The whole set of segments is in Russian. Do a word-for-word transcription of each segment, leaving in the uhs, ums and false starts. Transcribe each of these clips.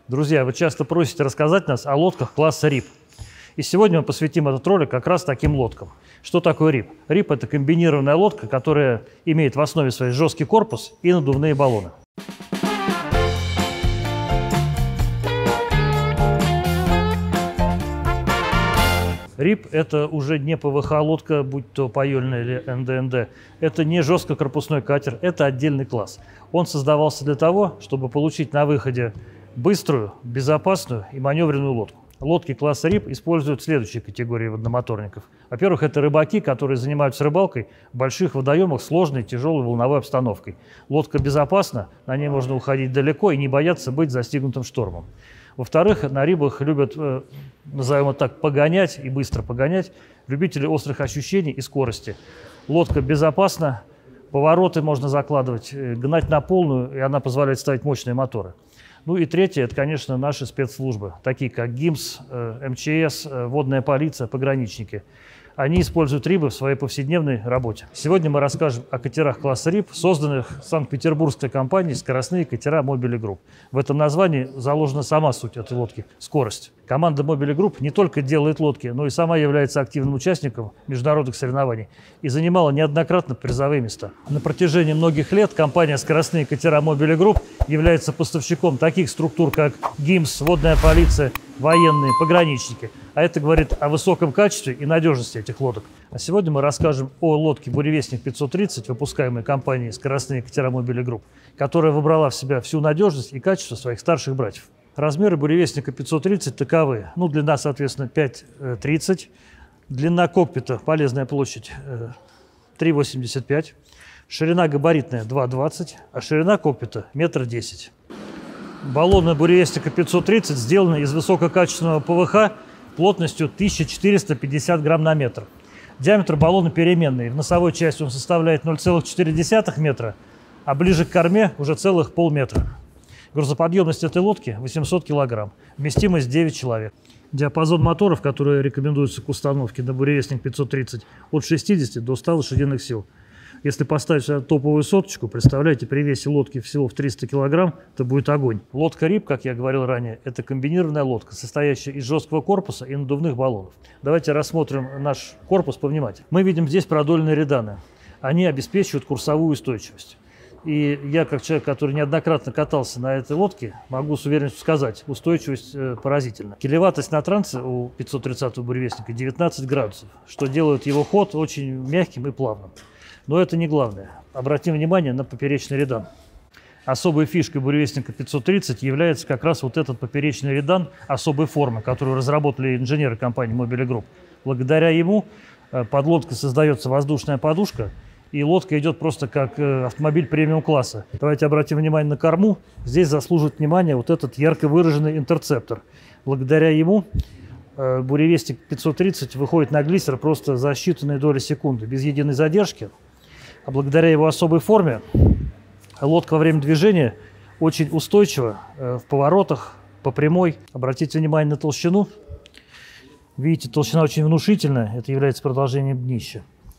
Друзья, вы часто просите рассказать нас о лодках класса рип. И сегодня мы посвятим этот ролик как раз таким лодкам. Что такое рип? рип – это комбинированная лодка, которая имеет в основе своей жесткий корпус и надувные баллоны. рип – это уже не ПВХ-лодка, будь то паёльная или эн дэ эн дэ. Это не жесткокорпусной катер, это отдельный класс. Он создавался для того, чтобы получить на выходе быструю, безопасную и маневренную лодку. Лодки класса рип используют следующие категории водномоторников. Во-первых, это рыбаки, которые занимаются рыбалкой в больших водоемах с сложной, тяжелой волновой обстановкой. Лодка безопасна, на ней можно уходить далеко и не бояться быть застигнутым штормом. Во-вторых, на рибах любят, назовем это так, погонять и быстро погонять любители острых ощущений и скорости. Лодка безопасна, повороты можно закладывать, гнать на полную, и она позволяет ставить мощные моторы. Ну и третье, это, конечно, наши спецслужбы, такие как ГИМС, эм че эс, водная полиция, пограничники. Они используют рибы в своей повседневной работе. Сегодня мы расскажем о катерах класса рип, созданных санкт-петербургской компанией «Скоростные катера Мобили Групп». В этом названии заложена сама суть этой лодки – скорость. Команда Мобили Групп не только делает лодки, но и сама является активным участником международных соревнований и занимала неоднократно призовые места. На протяжении многих лет компания «Скоростные катера Мобили Групп» является поставщиком таких структур, как ГИМС, водная полиция, военные, пограничники. А это говорит о высоком качестве и надежности этих лодок. А сегодня мы расскажем о лодке «Буревестник пятьсот тридцать», выпускаемой компанией «Скоростные катера Мобили Групп», которая выбрала в себя всю надежность и качество своих старших братьев. Размеры «Буревестника пятьсот тридцать» таковы. Ну, длина, соответственно, пять тридцать. Длина кокпита, полезная площадь, три восемьдесят пять. Ширина габаритная два двадцать, а ширина кокпита метр десять. Баллоны «Буревестника пятьсот тридцать» сделаны из высококачественного ПВХ плотностью тысяча четыреста пятьдесят грамм на метр. Диаметр баллона переменный. В носовой части он составляет ноль целых четыре десятых метра, а ближе к корме уже целых полметра. Грузоподъемность этой лодки восемьсот килограмм. Вместимость девять человек. Диапазон моторов, которые рекомендуются к установке на «Буревестник пятьсот тридцать», от шестидесяти до ста лошадиных сил. Если поставить сюда топовую соточку, представляете, при весе лодки всего в триста килограмм, это будет огонь. Лодка рип, как я говорил ранее, это комбинированная лодка, состоящая из жесткого корпуса и надувных баллонов. Давайте рассмотрим наш корпус повнимательнее. Мы видим здесь продольные реданы. Они обеспечивают курсовую устойчивость. И я, как человек, который неоднократно катался на этой лодке, могу с уверенностью сказать, устойчивость э, поразительна. Килеватость на трансе у пятьсот тридцатого буревестника девятнадцать градусов, что делает его ход очень мягким и плавным. Но это не главное. Обратим внимание на поперечный редан. Особой фишкой буревестника пятьсот тридцать является как раз вот этот поперечный редан особой формы, которую разработали инженеры компании Mobile Group. Благодаря ему под лодкой создается воздушная подушка, и лодка идет просто как автомобиль премиум-класса. Давайте обратим внимание на корму. Здесь заслуживает внимания вот этот ярко выраженный интерцептор. Благодаря ему буревестник пятьсот тридцать выходит на глиссер просто за считанные доли секунды, без единой задержки. А благодаря его особой форме лодка во время движения очень устойчива в поворотах, по прямой. Обратите внимание на толщину. Видите, толщина очень внушительная, это является продолжением днища.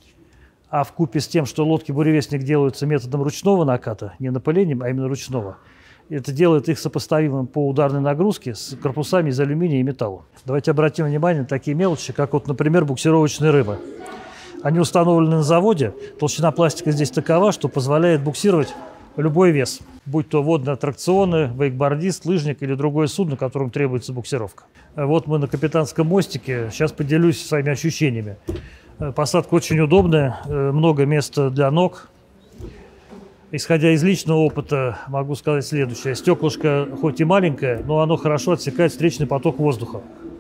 А вкупе с тем, что лодки буревестник делаются методом ручного наката, не напылением, а именно ручного, это делает их сопоставимым по ударной нагрузке с корпусами из алюминия и металла. Давайте обратим внимание на такие мелочи, как, вот, например, буксировочные рыбы. Они установлены на заводе. Толщина пластика здесь такова, что позволяет буксировать любой вес, будь то водные аттракционы, вейкбордист, лыжник или другое судно, которому требуется буксировка. Вот мы на капитанском мостике. Сейчас поделюсь своими ощущениями. Посадка очень удобная, много места для ног. Исходя из личного опыта, могу сказать следующее. Стеклышко хоть и маленькое, но оно хорошо отсекает встречный поток воздуха.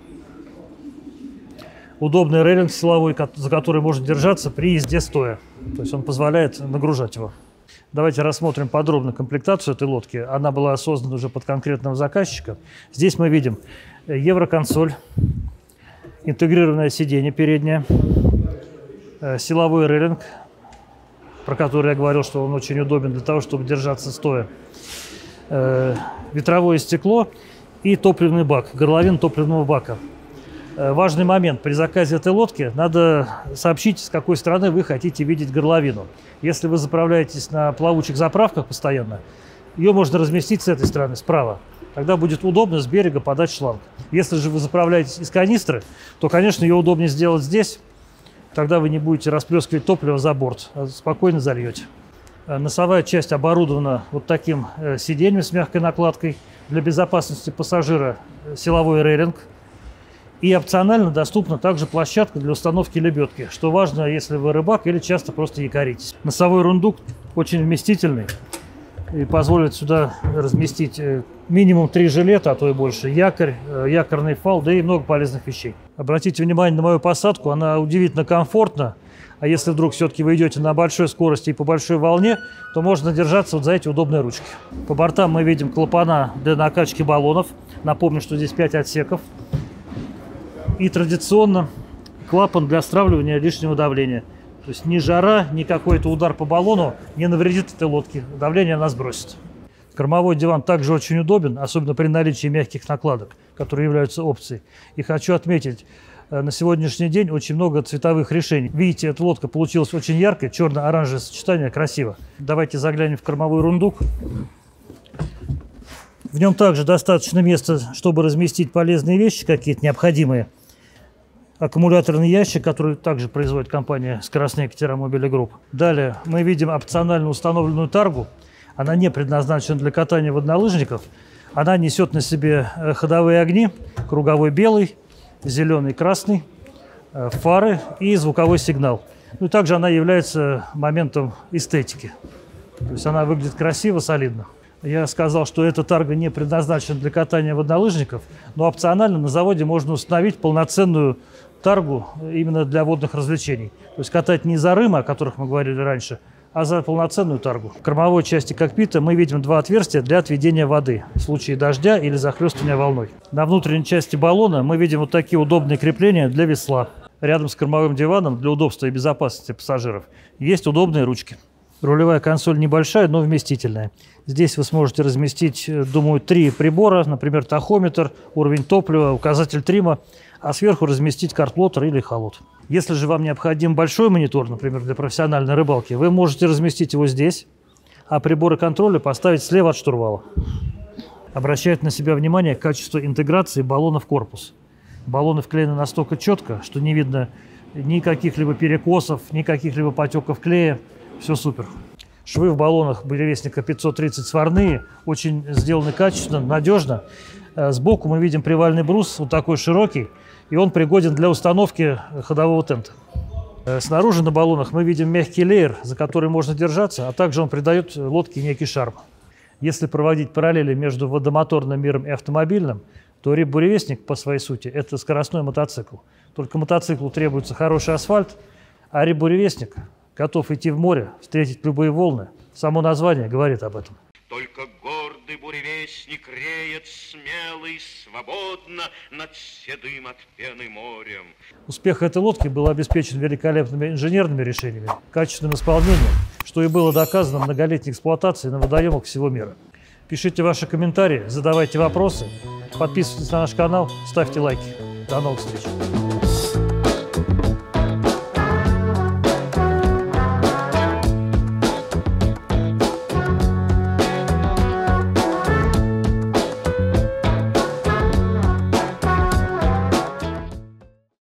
Удобный рейлинг силовой, за который можно держаться при езде стоя. То есть он позволяет нагружать его. Давайте рассмотрим подробно комплектацию этой лодки. Она была создана уже под конкретного заказчика. Здесь мы видим евроконсоль, интегрированное сиденье переднее, силовой рейлинг, про который я говорил, что он очень удобен для того, чтобы держаться стоя, ветровое стекло и топливный бак, горловина топливного бака. Важный момент. При заказе этой лодки надо сообщить, с какой стороны вы хотите видеть горловину. Если вы заправляетесь на плавучих заправках постоянно, ее можно разместить с этой стороны, справа. Тогда будет удобно с берега подать шланг. Если же вы заправляетесь из канистры, то, конечно, ее удобнее сделать здесь. Тогда вы не будете расплескивать топливо за борт, а спокойно зальете. Носовая часть оборудована вот таким сиденьем с мягкой накладкой. Для безопасности пассажира силовой рейлинг. И опционально доступна также площадка для установки лебедки, что важно, если вы рыбак или часто просто якоритесь. Носовой рундук очень вместительный и позволит сюда разместить минимум три жилета, а то и больше, якорь, якорный фал, да и много полезных вещей. Обратите внимание на мою посадку, она удивительно комфортна. А если вдруг все-таки вы идете на большой скорости и по большой волне, то можно держаться вот за эти удобные ручки. По бортам мы видим клапана для накачки баллонов. Напомню, что здесь пять отсеков. И традиционно клапан для стравливания лишнего давления. То есть ни жара, ни какой-то удар по баллону не навредит этой лодке. Давление она сбросит. Кормовой диван также очень удобен, особенно при наличии мягких накладок, которые являются опцией. И хочу отметить, на сегодняшний день очень много цветовых решений. Видите, эта лодка получилась очень яркой, черно-оранжевое сочетание, красиво. Давайте заглянем в кормовой рундук. В нем также достаточно места, чтобы разместить полезные вещи, какие-то необходимые. Аккумуляторный ящик, который также производит компания «Скоростные катера Мобили Групп». Далее мы видим опционально установленную таргу. Она не предназначена для катания воднолыжников. Она несет на себе ходовые огни, круговой белый, зеленый, красный, фары и звуковой сигнал. Ну и также она является моментом эстетики. То есть она выглядит красиво, солидно. Я сказал, что эта тарга не предназначена для катания воднолыжников, но опционально на заводе можно установить полноценную таргу именно для водных развлечений. То есть катать не за рымы, о которых мы говорили раньше, а за полноценную таргу. В кормовой части кокпита мы видим два отверстия для отведения воды в случае дождя или захлестывания волной. На внутренней части баллона мы видим вот такие удобные крепления для весла. Рядом с кормовым диваном для удобства и безопасности пассажиров есть удобные ручки. Рулевая консоль небольшая, но вместительная. Здесь вы сможете разместить, думаю, три прибора, например, тахометр, уровень топлива, указатель трима, а сверху разместить карт-плоттер или эхолот. Если же вам необходим большой монитор, например, для профессиональной рыбалки, вы можете разместить его здесь, а приборы контроля поставить слева от штурвала. Обращает на себя внимание качество интеграции баллона в корпус. Баллоны вклеены настолько четко, что не видно ни каких-либо перекосов, ни каких-либо потеков клея. Все супер. Швы в баллонах буревестника пятьсот тридцать сварные, очень сделаны качественно, надежно. Сбоку мы видим привальный брус, вот такой широкий, и он пригоден для установки ходового тента. Снаружи на баллонах мы видим мягкий леер, за который можно держаться, а также он придает лодке некий шарм. Если проводить параллели между водомоторным миром и автомобильным, то рип-буревестник по своей сути – это скоростной мотоцикл. Только мотоциклу требуется хороший асфальт, а рип-буревестник готов идти в море, встретить любые волны. Само название говорит об этом. Только гордый буревестник реет смелый, свободно над седым от пены морем. Успех этой лодки был обеспечен великолепными инженерными решениями, качественным исполнением, что и было доказано многолетней эксплуатацией на водоемах всего мира. Пишите ваши комментарии, задавайте вопросы, подписывайтесь на наш канал, ставьте лайки. До новых встреч!